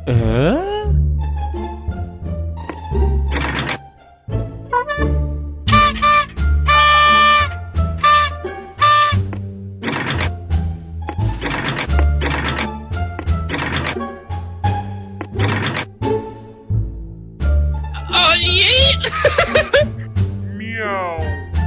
Oh, yeet! Meow.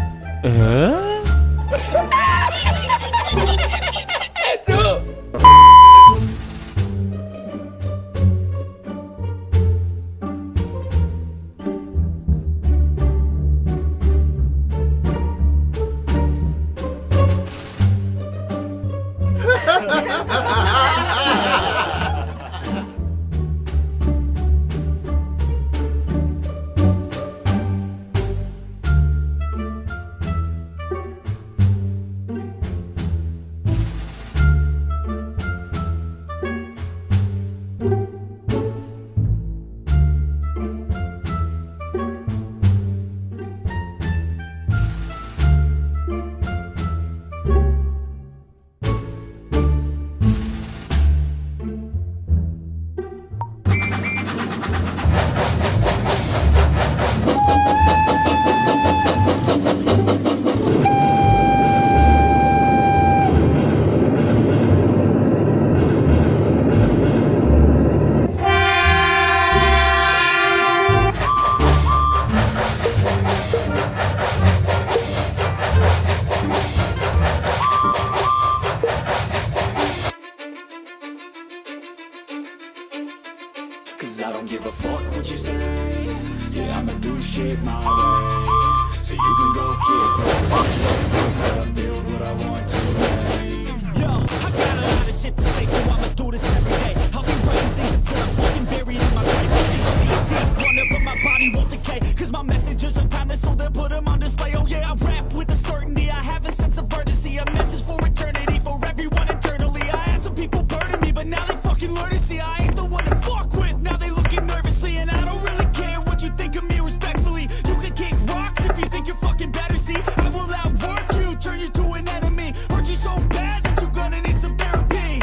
Cause I don't give a fuck what you say. Yeah, I'ma do shit my way. So you can go kick rocks, I'ma stack bricks up, build what I want to make. Yo, I got a lot of shit to say, so I'ma do this every day. I'll be writing things until I'm fucking buried in my grave. See, deep, wonder, but my body won't decay. Cause my messages are timeless, so they'll put them on display. Oh yeah, I rap with a certainty, I have a sense of urgency. A message for eternity, for everyone internally. I had some people burning me, but now they fucking learn to see I ain't the one to fuck with. Now they looking nervously, and I don't really care what you think of me respectfully. You can kick rocks if you think you're fucking better, see. I will outwork you, turn you to an enemy. Hurt you so bad that you're gonna need some therapy.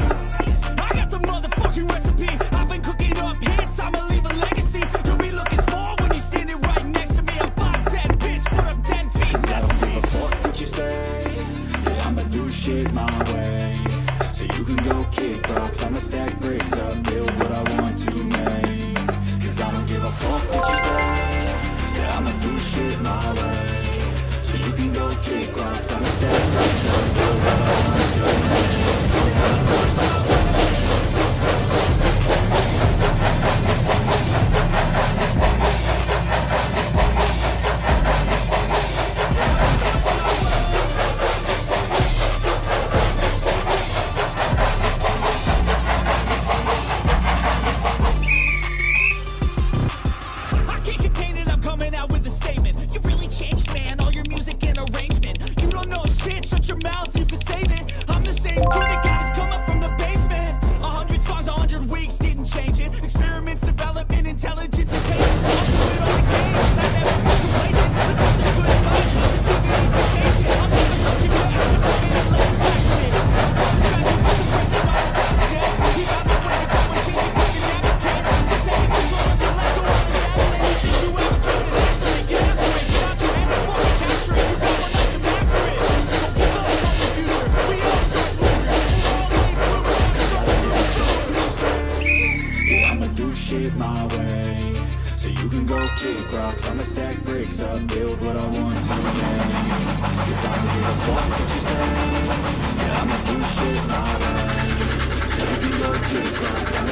I got the motherfucking recipe. I've been cooking up hits, I'ma leave a legacy. You'll be looking small when you're standing right next to me. I'm 5'10", bitch, but I'm 10 feet next to me. I don't give a fuck what you say. Yeah, I'ma do shit my way. So you can go kick rocks, I'ma stack bricks up, build what I want to make. Cause I don't give a fuck what you say. Yeah, I'ma do shit my way. So you can go kick rocks, I'ma stack bricks up, build what I want to make. Yeah, I'ma do it my way. My way, so you can go kick rocks, I'ma stack bricks up, build what I want to make. Cause I don't give a fuck what you say. Yeah, I'ma do shit my way, so you can go kick rocks,